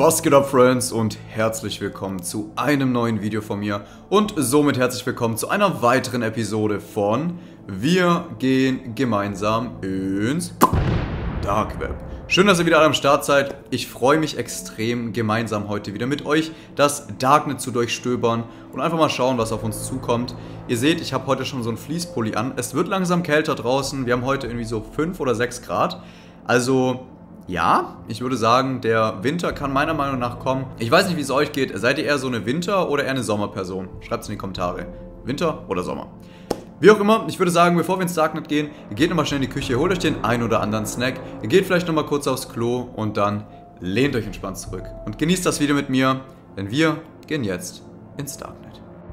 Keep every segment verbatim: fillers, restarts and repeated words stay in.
Was geht ab, Friends, und herzlich willkommen zu einem neuen Video von mir und somit herzlich willkommen zu einer weiteren Episode von Wir gehen gemeinsam ins Dark Web. Schön, dass ihr wieder alle am Start seid. Ich freue mich extrem, gemeinsam heute wieder mit euch das Darknet zu durchstöbern und einfach mal schauen, was auf uns zukommt. Ihr seht, ich habe heute schon so einen Fleece-Pulli an. Es wird langsam kälter draußen. Wir haben heute irgendwie so fünf oder sechs Grad. Also ja, ich würde sagen, der Winter kann meiner Meinung nach kommen. Ich weiß nicht, wie es euch geht. Seid ihr eher so eine Winter- oder eher eine Sommerperson? Schreibt es in die Kommentare. Winter oder Sommer? Wie auch immer, ich würde sagen, bevor wir ins Darknet gehen, geht nochmal schnell in die Küche, holt euch den ein oder anderen Snack, geht vielleicht nochmal kurz aufs Klo und dann lehnt euch entspannt zurück. Und genießt das Video mit mir, denn wir gehen jetzt ins Darknet.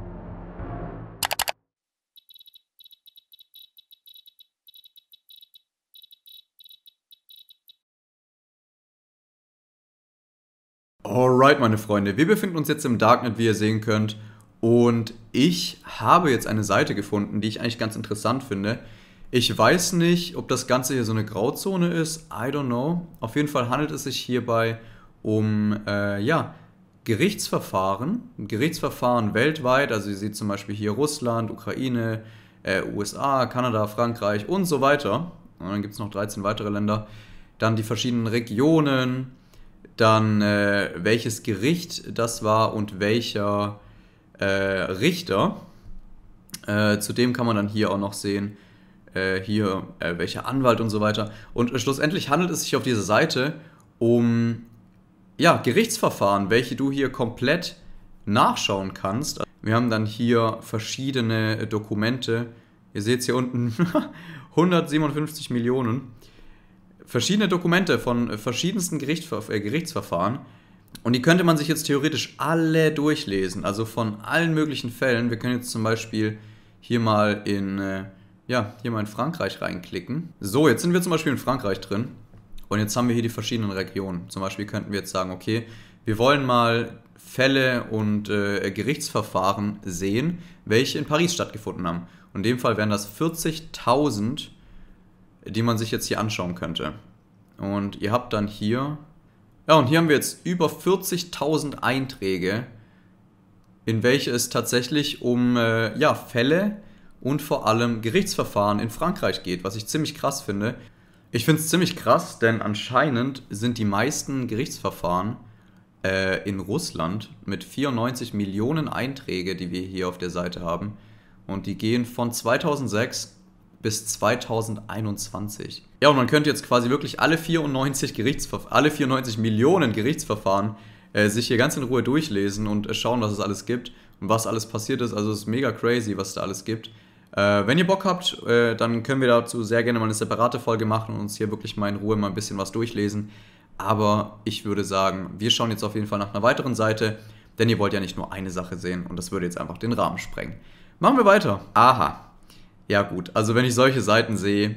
Alright, meine Freunde, wir befinden uns jetzt im Darknet, wie ihr sehen könnt. Und ich habe jetzt eine Seite gefunden, die ich eigentlich ganz interessant finde. Ich weiß nicht, ob das Ganze hier so eine Grauzone ist. I don't know. Auf jeden Fall handelt es sich hierbei um äh, ja, Gerichtsverfahren. Gerichtsverfahren weltweit. Also ihr seht zum Beispiel hier Russland, Ukraine, äh, U S A, Kanada, Frankreich und so weiter. Und dann gibt es noch dreizehn weitere Länder. Dann die verschiedenen Regionen. Dann äh, welches Gericht das war und welcher äh, Richter. Äh, zudem kann man dann hier auch noch sehen, äh, hier äh, welcher Anwalt und so weiter. Und äh, schlussendlich handelt es sich auf dieser Seite um ja, Gerichtsverfahren, welche du hier komplett nachschauen kannst. Wir haben dann hier verschiedene Dokumente. Ihr seht es hier unten, hundertsiebenundfünfzig Millionen. Verschiedene Dokumente von verschiedensten Gerichtsver äh, Gerichtsverfahren. Und die könnte man sich jetzt theoretisch alle durchlesen, also von allen möglichen Fällen. Wir können jetzt zum Beispiel hier mal in, äh, ja, hier mal in Frankreich reinklicken. So, jetzt sind wir zum Beispiel in Frankreich drin und jetzt haben wir hier die verschiedenen Regionen. Zum Beispiel könnten wir jetzt sagen, okay, wir wollen mal Fälle und äh, Gerichtsverfahren sehen, welche in Paris stattgefunden haben. Und in dem Fall wären das vierzigtausend, die man sich jetzt hier anschauen könnte. Und ihr habt dann hier... Ja, und hier haben wir jetzt über vierzigtausend Einträge, in welche es tatsächlich um äh, ja, Fälle und vor allem Gerichtsverfahren in Frankreich geht, was ich ziemlich krass finde. Ich finde es ziemlich krass, denn anscheinend sind die meisten Gerichtsverfahren äh, in Russland mit vierundneunzig Millionen Einträge, die wir hier auf der Seite haben. Und die gehen von zweitausendsechs bis zweitausendeinundzwanzig. Ja, und man könnte jetzt quasi wirklich alle vierundneunzig, Gerichtsverf alle vierundneunzig Millionen Gerichtsverfahren äh, sich hier ganz in Ruhe durchlesen und äh, schauen, was es alles gibt und was alles passiert ist. Also es ist mega crazy, was es da alles gibt. Äh, wenn ihr Bock habt, äh, dann können wir dazu sehr gerne mal eine separate Folge machen und uns hier wirklich mal in Ruhe mal ein bisschen was durchlesen. Aber ich würde sagen, wir schauen jetzt auf jeden Fall nach einer weiteren Seite, denn ihr wollt ja nicht nur eine Sache sehen und das würde jetzt einfach den Rahmen sprengen. Machen wir weiter. Aha. Ja gut, also wenn ich solche Seiten sehe,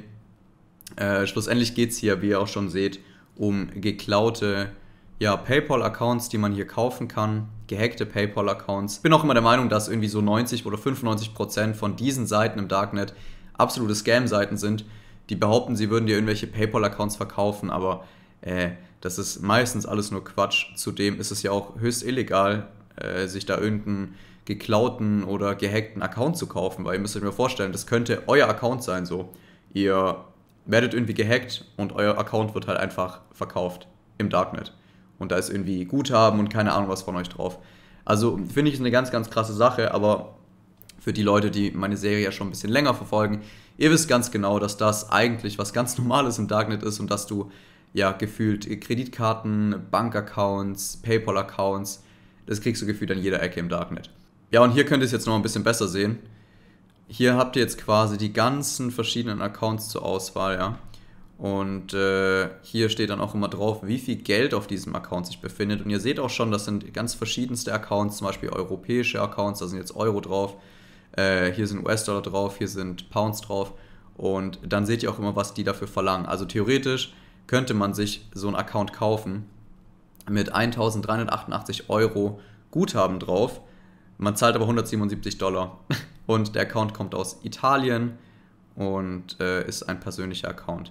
äh, schlussendlich geht es hier, wie ihr auch schon seht, um geklaute ja, PayPal-Accounts, die man hier kaufen kann, gehackte PayPal-Accounts. Ich bin auch immer der Meinung, dass irgendwie so neunzig oder fünfundneunzig Prozent von diesen Seiten im Darknet absolute Scam-Seiten sind, die behaupten, sie würden dir irgendwelche PayPal-Accounts verkaufen, aber äh, das ist meistens alles nur Quatsch. Zudem ist es ja auch höchst illegal, äh, sich da irgendeinen geklauten oder gehackten Account zu kaufen, weil ihr müsst euch mal vorstellen, das könnte euer Account sein, so. Ihr werdet irgendwie gehackt und euer Account wird halt einfach verkauft im Darknet. Und da ist irgendwie Guthaben und keine Ahnung was von euch drauf. Also finde ich eine ganz, ganz krasse Sache, aber für die Leute, die meine Serie ja schon ein bisschen länger verfolgen, ihr wisst ganz genau, dass das eigentlich was ganz Normales im Darknet ist und dass du ja gefühlt Kreditkarten, Bankaccounts, PayPal-Accounts, das kriegst du gefühlt an jeder Ecke im Darknet. Ja, und hier könnt ihr es jetzt noch ein bisschen besser sehen. Hier habt ihr jetzt quasi die ganzen verschiedenen Accounts zur Auswahl, ja. Und äh, hier steht dann auch immer drauf, wie viel Geld auf diesem Account sich befindet. Und ihr seht auch schon, das sind ganz verschiedenste Accounts, zum Beispiel europäische Accounts, da sind jetzt Euro drauf. Äh, hier sind U S-Dollar drauf, hier sind Pounds drauf. Und dann seht ihr auch immer, was die dafür verlangen. Also theoretisch könnte man sich so einen Account kaufen mit eintausenddreihundertachtundachtzig Euro Guthaben drauf. Man zahlt aber hundertsiebenundsiebzig Dollar und der Account kommt aus Italien und äh, ist ein persönlicher Account.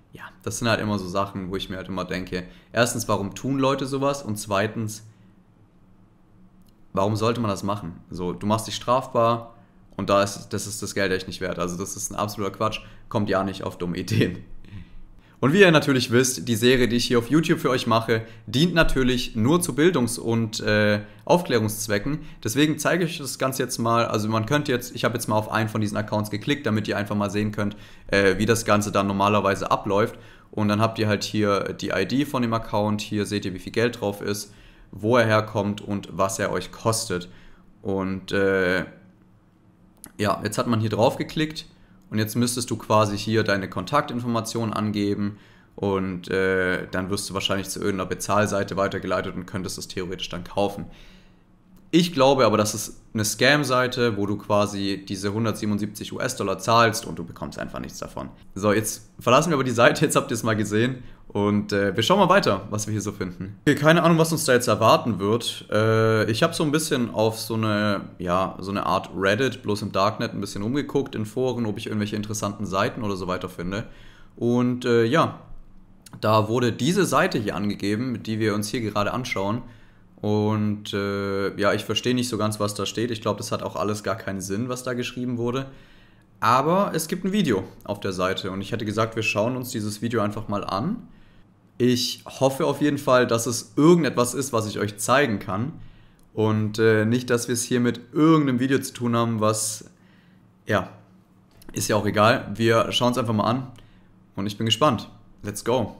ja, das sind halt immer so Sachen, wo ich mir halt immer denke, erstens, warum tun Leute sowas? Und zweitens, warum sollte man das machen? So, du machst dich strafbar und da ist, das ist das Geld echt nicht wert. Also das ist ein absoluter Quatsch, kommt ja nicht auf dumme Ideen. Und wie ihr natürlich wisst, die Serie, die ich hier auf YouTube für euch mache, dient natürlich nur zu Bildungs- und äh, Aufklärungszwecken. Deswegen zeige ich euch das Ganze jetzt mal. Also man könnte jetzt, ich habe jetzt mal auf einen von diesen Accounts geklickt, damit ihr einfach mal sehen könnt, äh, wie das Ganze dann normalerweise abläuft. Und dann habt ihr halt hier die I D von dem Account, hier seht ihr, wie viel Geld drauf ist, wo er herkommt und was er euch kostet. Und äh, ja, jetzt hat man hier drauf geklickt. Und jetzt müsstest du quasi hier deine Kontaktinformationen angeben und äh, dann wirst du wahrscheinlich zu irgendeiner Bezahlseite weitergeleitet und könntest es theoretisch dann kaufen. Ich glaube aber, das ist eine Scam-Seite, wo du quasi diese hundertsiebenundsiebzig US-Dollar zahlst und du bekommst einfach nichts davon. So, jetzt verlassen wir aber die Seite, jetzt habt ihr es mal gesehen und äh, wir schauen mal weiter, was wir hier so finden. Okay, keine Ahnung, was uns da jetzt erwarten wird. Äh, ich habe so ein bisschen auf so eine, ja, so eine Art Reddit, bloß im Darknet, ein bisschen umgeguckt in Foren, ob ich irgendwelche interessanten Seiten oder so weiter finde. Und äh, ja, da wurde diese Seite hier angegeben, die wir uns hier gerade anschauen. Und äh, ja, ich verstehe nicht so ganz, was da steht. Ich glaube, das hat auch alles gar keinen Sinn, was da geschrieben wurde. Aber es gibt ein Video auf der Seite und ich hätte gesagt, wir schauen uns dieses Video einfach mal an. Ich hoffe auf jeden Fall, dass es irgendetwas ist, was ich euch zeigen kann. Und äh, nicht, dass wir es hier mit irgendeinem Video zu tun haben, was, ja, ist ja auch egal. Wir schauen es einfach mal an und ich bin gespannt. Let's go.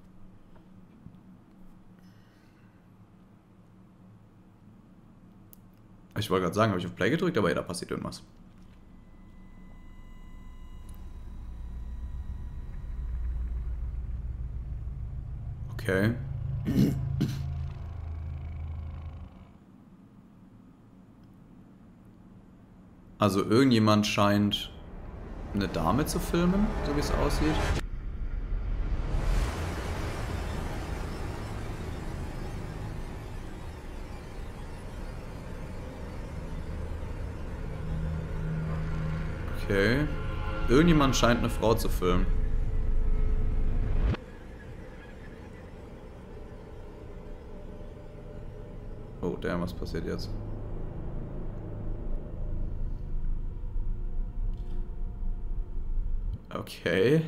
Ich wollte gerade sagen, habe ich auf Play gedrückt, aber ja, da passiert irgendwas. Okay. Also irgendjemand scheint eine Dame zu filmen, so wie es aussieht. Okay. Irgendjemand scheint eine Frau zu filmen. Oh, damn, was passiert jetzt? Okay.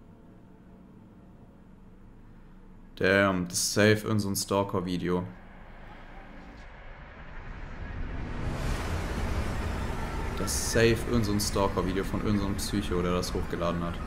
Damn, das ist safe in so ein Stalker-Video. Das ist safe in so ein Stalker-Video von irgendeinem Psycho, der das hochgeladen hat.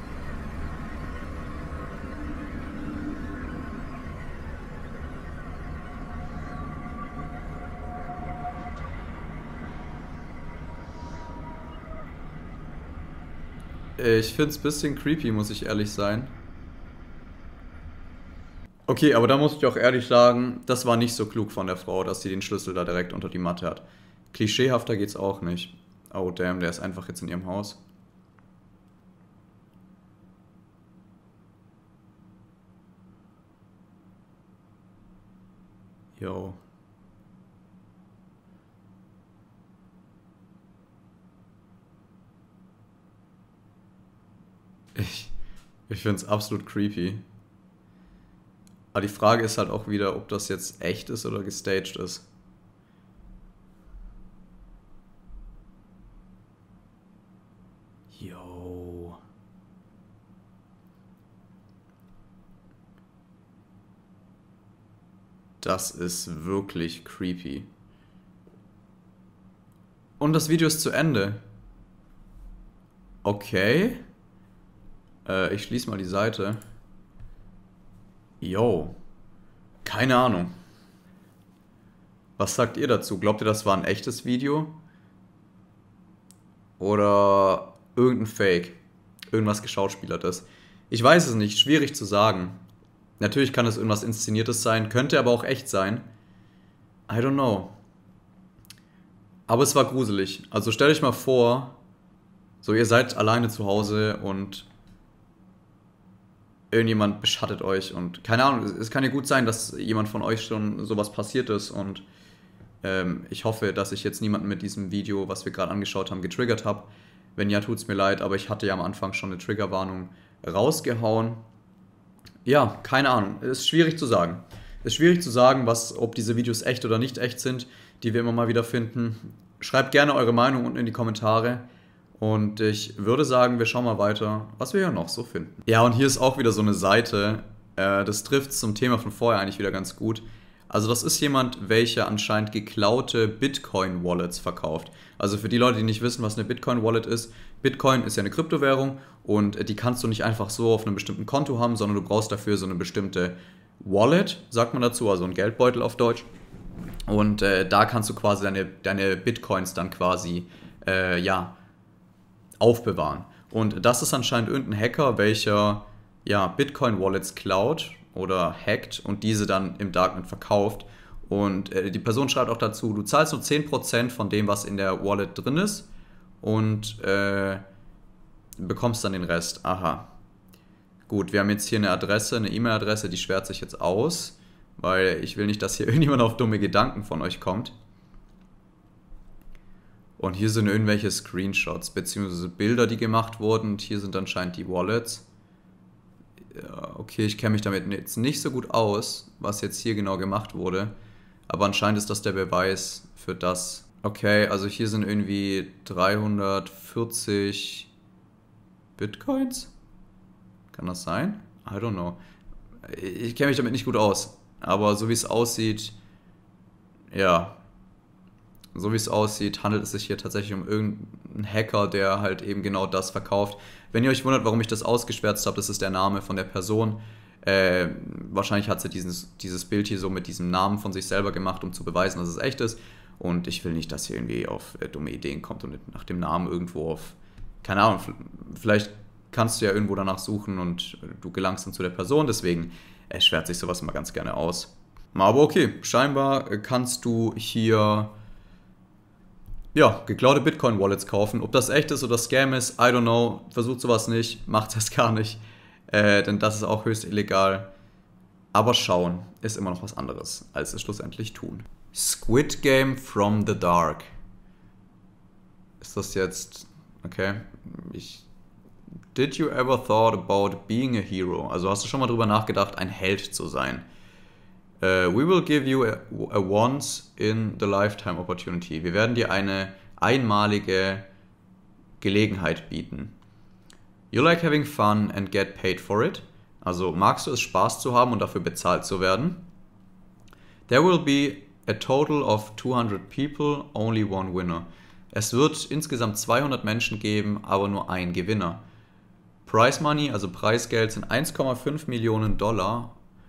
Ich find's ein bisschen creepy, muss ich ehrlich sein. Okay, aber da muss ich auch ehrlich sagen, das war nicht so klug von der Frau, dass sie den Schlüssel da direkt unter die Matte hat. Klischeehafter geht's auch nicht. Oh damn, der ist einfach jetzt in ihrem Haus. Yo. Ich, ich finde es absolut creepy. Aber die Frage ist halt auch wieder, ob das jetzt echt ist oder gestaged ist. Yo. Das ist wirklich creepy. Und das Video ist zu Ende. Okay. Äh, ich schließe mal die Seite. Yo. Keine Ahnung. Was sagt ihr dazu? Glaubt ihr, das war ein echtes Video? Oder irgendein Fake? Irgendwas geschauspielertes? Ich weiß es nicht, schwierig zu sagen. Natürlich kann es irgendwas Inszeniertes sein, könnte aber auch echt sein. I don't know. Aber es war gruselig. Also stellt euch mal vor, so ihr seid alleine zu Hause und irgendjemand beschattet euch und keine Ahnung, es kann ja gut sein, dass jemand von euch schon sowas passiert ist und ähm, ich hoffe, dass ich jetzt niemanden mit diesem Video, was wir gerade angeschaut haben, getriggert habe. Wenn ja, tut's mir leid, aber ich hatte ja am Anfang schon eine Triggerwarnung rausgehauen. Ja, keine Ahnung. Ist schwierig zu sagen. Ist schwierig zu sagen, was, ob diese Videos echt oder nicht echt sind, die wir immer mal wieder finden. Schreibt gerne eure Meinung unten in die Kommentare. Und ich würde sagen, wir schauen mal weiter, was wir hier noch so finden. Ja, und hier ist auch wieder so eine Seite. Äh, das trifft zum Thema von vorher eigentlich wieder ganz gut. Also das ist jemand, welcher anscheinend geklaute Bitcoin-Wallets verkauft. Also für die Leute, die nicht wissen, was eine Bitcoin-Wallet ist. Bitcoin ist ja eine Kryptowährung und die kannst du nicht einfach so auf einem bestimmten Konto haben, sondern du brauchst dafür so eine bestimmte Wallet, sagt man dazu, also ein Geldbeutel auf Deutsch. Und äh, da kannst du quasi deine, deine Bitcoins dann quasi, äh, ja, aufbewahren. Und das ist anscheinend irgendein Hacker, welcher ja, Bitcoin-Wallets klaut oder hackt und diese dann im Darknet verkauft. Und äh, die Person schreibt auch dazu, du zahlst nur zehn Prozent von dem, was in der Wallet drin ist und äh, bekommst dann den Rest. Aha. Gut, wir haben jetzt hier eine Adresse, eine E-Mail-Adresse, die schwärzt sich jetzt aus, weil ich will nicht, dass hier irgendjemand auf dumme Gedanken von euch kommt. Und hier sind irgendwelche Screenshots, beziehungsweise Bilder, die gemacht wurden. Und hier sind anscheinend die Wallets. Ja, okay, ich kenne mich damit jetzt nicht so gut aus, was jetzt hier genau gemacht wurde. Aber anscheinend ist das der Beweis für das. Okay, also hier sind irgendwie dreihundertvierzig Bitcoins? Kann das sein? I don't know. Ich kenne mich damit nicht gut aus. Aber so wie es aussieht, ja... So wie es aussieht, handelt es sich hier tatsächlich um irgendeinen Hacker, der halt eben genau das verkauft. Wenn ihr euch wundert, warum ich das ausgeschwärzt habe, das ist der Name von der Person. Äh, wahrscheinlich hat sie dieses, dieses Bild hier so mit diesem Namen von sich selber gemacht, um zu beweisen, dass es echt ist. Und ich will nicht, dass hier irgendwie auf äh, dumme Ideen kommt und nach dem Namen irgendwo auf... Keine Ahnung, vielleicht kannst du ja irgendwo danach suchen und du gelangst dann zu der Person. Deswegen äh, schwärzt sich sowas immer ganz gerne aus. Aber okay, scheinbar kannst du hier... Ja, geklaute Bitcoin-Wallets kaufen. Ob das echt ist oder Scam ist, I don't know. Versucht sowas nicht, macht das gar nicht. Äh, denn das ist auch höchst illegal. Aber schauen ist immer noch was anderes, als es schlussendlich tun. Squid Game from the Dark. Ist das jetzt... Okay. Ich... Did you ever thought about being a hero? Also hast du schon mal drüber nachgedacht, ein Held zu sein? Uh, we will give you a, a once in the lifetime opportunity. Wir werden dir eine einmalige Gelegenheit bieten. You like having fun and get paid for it? Also magst du es, Spaß zu haben und dafür bezahlt zu werden? There will be a total of two hundred people, only one winner. Es wird insgesamt zweihundert Menschen geben, aber nur ein Gewinner. Prize Money, also Preisgeld, sind eins Komma fünf Millionen Dollar.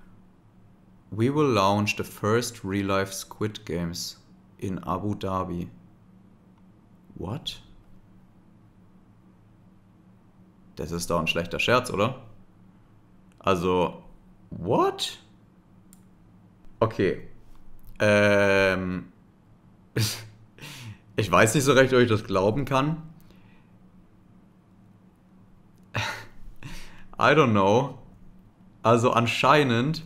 We will launch the first real-life Squid Games in Abu Dhabi. What? Das ist doch ein schlechter Scherz, oder? Also, what? Okay. Ähm. Ich weiß nicht so recht, ob ich das glauben kann. I don't know. Also anscheinend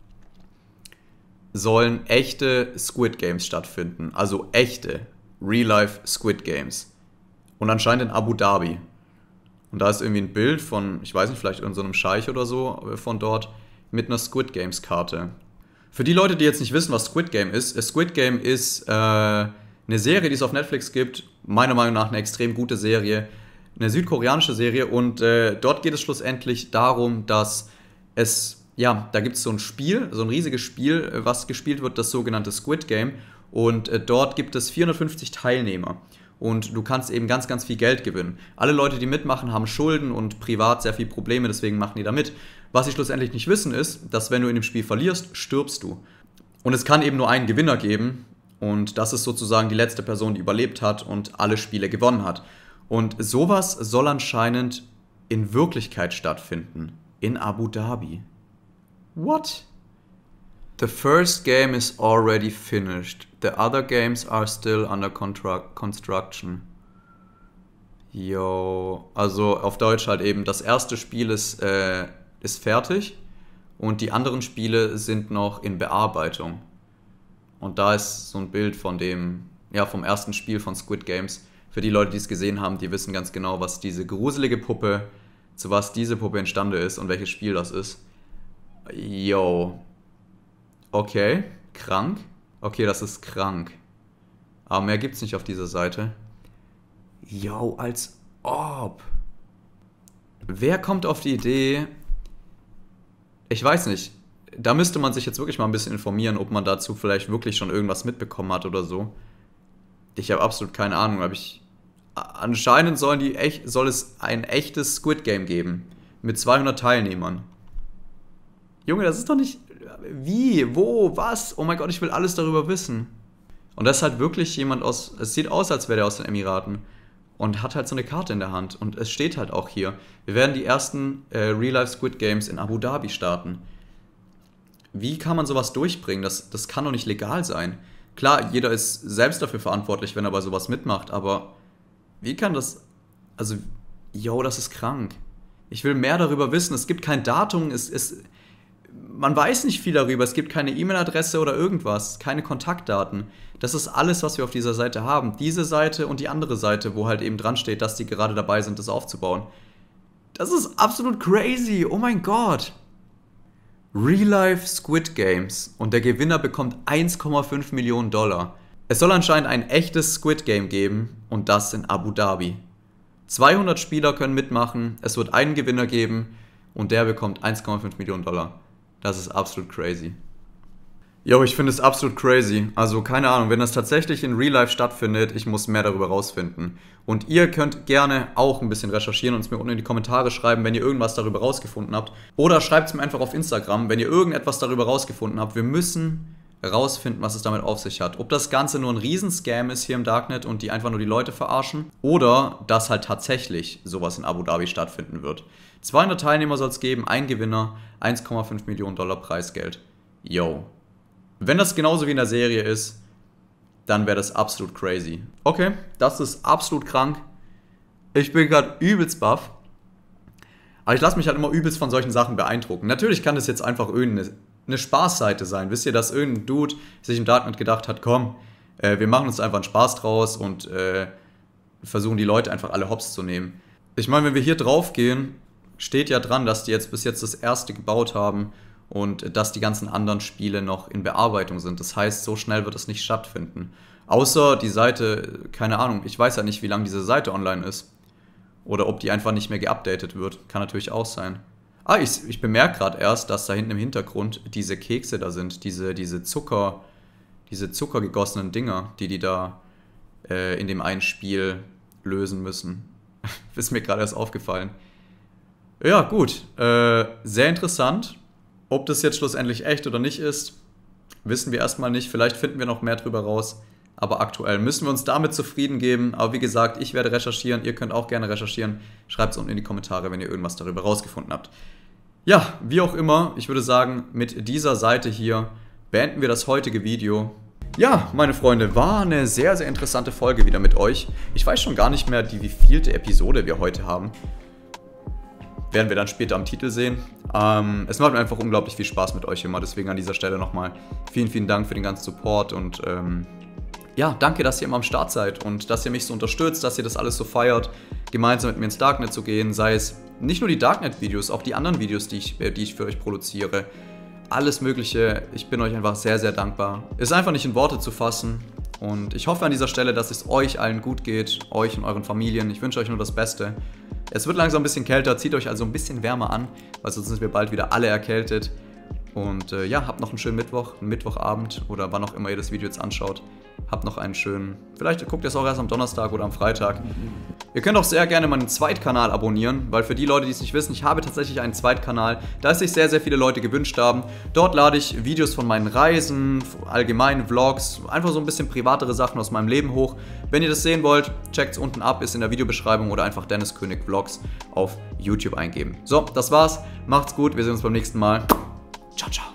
sollen echte Squid Games stattfinden. Also echte Real-Life Squid Games. Und anscheinend in Abu Dhabi. Und da ist irgendwie ein Bild von, ich weiß nicht, vielleicht irgendeinem Scheich oder so von dort, mit einer Squid Games Karte. Für die Leute, die jetzt nicht wissen, was Squid Game ist, Squid Game ist äh, eine Serie, die es auf Netflix gibt. Meiner Meinung nach eine extrem gute Serie. Eine südkoreanische Serie. Und äh, dort geht es schlussendlich darum, dass es... Ja, da gibt es so ein Spiel, so ein riesiges Spiel, was gespielt wird, das sogenannte Squid Game. Und äh, dort gibt es vierhundertfünfzig Teilnehmer. Und du kannst eben ganz, ganz viel Geld gewinnen. Alle Leute, die mitmachen, haben Schulden und privat sehr viele Probleme, deswegen machen die da mit. Was sie schlussendlich nicht wissen ist, dass wenn du in dem Spiel verlierst, stirbst du. Und es kann eben nur einen Gewinner geben. Und das ist sozusagen die letzte Person, die überlebt hat und alle Spiele gewonnen hat. Und sowas soll anscheinend in Wirklichkeit stattfinden. In Abu Dhabi. What? The first game is already finished. The other games are still under construction. Yo. Also auf Deutsch halt eben, das erste Spiel ist, äh, ist fertig und die anderen Spiele sind noch in Bearbeitung. Und da ist so ein Bild von dem, ja, vom ersten Spiel von Squid Games. Für die Leute, die es gesehen haben, die wissen ganz genau, was diese gruselige Puppe zu was diese Puppe imstande ist und welches Spiel das ist. Yo. Okay, krank. Okay, das ist krank. Aber mehr gibt's nicht auf dieser Seite. Yo, als ob. Wer kommt auf die Idee? Ich weiß nicht. Da müsste man sich jetzt wirklich mal ein bisschen informieren, ob man dazu vielleicht wirklich schon irgendwas mitbekommen hat oder so. Ich habe absolut keine Ahnung, aber ich... Anscheinend sollen die echt, soll es ein echtes Squid Game geben. Mit zweihundert Teilnehmern. Junge, das ist doch nicht... Wie? Wo? Was? Oh mein Gott, ich will alles darüber wissen. Und das ist halt wirklich jemand aus... Es sieht aus, als wäre der aus den Emiraten. Und hat halt so eine Karte in der Hand. Und es steht halt auch hier. Wir werden die ersten äh, Real-Life Squid Games in Abu Dhabi starten. Wie kann man sowas durchbringen? Das, das kann doch nicht legal sein. Klar, jeder ist selbst dafür verantwortlich, wenn er bei sowas mitmacht. Aber wie kann das... Also, yo, das ist krank. Ich will mehr darüber wissen. Es gibt kein Datum. Es, es, man weiß nicht viel darüber. Es gibt keine E-Mail-Adresse oder irgendwas. Keine Kontaktdaten. Das ist alles, was wir auf dieser Seite haben. Diese Seite und die andere Seite, wo halt eben dran steht, dass die gerade dabei sind, das aufzubauen. Das ist absolut crazy. Oh mein Gott. Real-Life Squid Games. Und der Gewinner bekommt eins Komma fünf Millionen Dollar. Es soll anscheinend ein echtes Squid Game geben. Und das in Abu Dhabi. zweihundert Spieler können mitmachen. Es wird einen Gewinner geben. Und der bekommt eins Komma fünf Millionen Dollar. Das ist absolut crazy. Jo, ich finde es absolut crazy. Also keine Ahnung, wenn das tatsächlich in Real Life stattfindet, ich muss mehr darüber rausfinden. Und ihr könnt gerne auch ein bisschen recherchieren und es mir unten in die Kommentare schreiben, wenn ihr irgendwas darüber rausgefunden habt. Oder schreibt es mir einfach auf Instagram, wenn ihr irgendetwas darüber rausgefunden habt. Wir müssen rausfinden, was es damit auf sich hat. Ob das Ganze nur ein Riesenscam ist hier im Darknet und die einfach nur die Leute verarschen. Oder dass halt tatsächlich sowas in Abu Dhabi stattfinden wird. zweihundert Teilnehmer soll es geben, ein Gewinner, eins Komma fünf Millionen Dollar Preisgeld. Yo. Wenn das genauso wie in der Serie ist, dann wäre das absolut crazy. Okay, das ist absolut krank. Ich bin gerade übelst baff. Aber ich lasse mich halt immer übelst von solchen Sachen beeindrucken. Natürlich kann das jetzt einfach irgendeine eine Spaßseite sein. Wisst ihr, dass irgendein Dude sich im Darknet gedacht hat, komm, äh, wir machen uns einfach einen Spaß draus und äh, versuchen die Leute einfach alle hops zu nehmen. Ich meine, wenn wir hier drauf gehen, steht ja dran, dass die jetzt bis jetzt das erste gebaut haben. Und dass die ganzen anderen Spiele noch in Bearbeitung sind. Das heißt, so schnell wird es nicht stattfinden. Außer die Seite, keine Ahnung, ich weiß ja nicht, wie lange diese Seite online ist. Oder ob die einfach nicht mehr geupdatet wird. Kann natürlich auch sein. Ah, ich, ich bemerke gerade erst, dass da hinten im Hintergrund diese Kekse da sind. Diese, diese Zucker, diese zuckergegossenen Dinger, die die da äh, in dem einen Spiel lösen müssen. Ist mir gerade erst aufgefallen. Ja, gut. Äh, sehr interessant. Ob das jetzt schlussendlich echt oder nicht ist, wissen wir erstmal nicht. Vielleicht finden wir noch mehr drüber raus. Aber aktuell müssen wir uns damit zufrieden geben. Aber wie gesagt, ich werde recherchieren. Ihr könnt auch gerne recherchieren. Schreibt es unten in die Kommentare, wenn ihr irgendwas darüber rausgefunden habt. Ja, wie auch immer, ich würde sagen, mit dieser Seite hier beenden wir das heutige Video. Ja, meine Freunde, war eine sehr, sehr interessante Folge wieder mit euch. Ich weiß schon gar nicht mehr, die wievielte Episode wir heute haben. Werden wir dann später am Titel sehen. Ähm, es macht mir einfach unglaublich viel Spaß mit euch immer. Deswegen an dieser Stelle nochmal vielen, vielen Dank für den ganzen Support. Und ähm, ja, danke, dass ihr immer am Start seid und dass ihr mich so unterstützt, dass ihr das alles so feiert, gemeinsam mit mir ins Darknet zu gehen. Sei es nicht nur die Darknet-Videos, auch die anderen Videos, die ich, die ich für euch produziere. Alles Mögliche. Ich bin euch einfach sehr, sehr dankbar. Ist einfach nicht in Worte zu fassen. Und ich hoffe an dieser Stelle, dass es euch allen gut geht, euch und euren Familien. Ich wünsche euch nur das Beste. Es wird langsam ein bisschen kälter, zieht euch also ein bisschen wärmer an, weil sonst sind wir bald wieder alle erkältet. Und äh, ja, habt noch einen schönen Mittwoch, einen Mittwochabend oder wann auch immer ihr das Video jetzt anschaut. Habt noch einen schönen, vielleicht guckt ihr es auch erst am Donnerstag oder am Freitag. Ihr könnt auch sehr gerne meinen Zweitkanal abonnieren, weil für die Leute, die es nicht wissen, ich habe tatsächlich einen Zweitkanal, da es sich sehr, sehr viele Leute gewünscht haben. Dort lade ich Videos von meinen Reisen, allgemein Vlogs, einfach so ein bisschen privatere Sachen aus meinem Leben hoch. Wenn ihr das sehen wollt, checkt es unten ab, ist in der Videobeschreibung oder einfach Dennis König Vlogs auf YouTube eingeben. So, das war's, macht's gut, wir sehen uns beim nächsten Mal. Ciao, ciao.